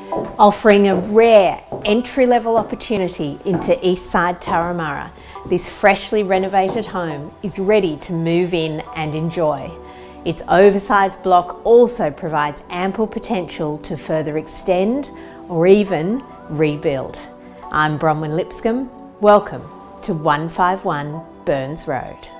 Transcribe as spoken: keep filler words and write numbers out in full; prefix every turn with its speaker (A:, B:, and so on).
A: Offering a rare entry-level opportunity into Eastside Turramurra, this freshly renovated home is ready to move in and enjoy. Its oversized block also provides ample potential to further extend or even rebuild. I'm Bronwen Lipscombe. Welcome to one five one Burns Road.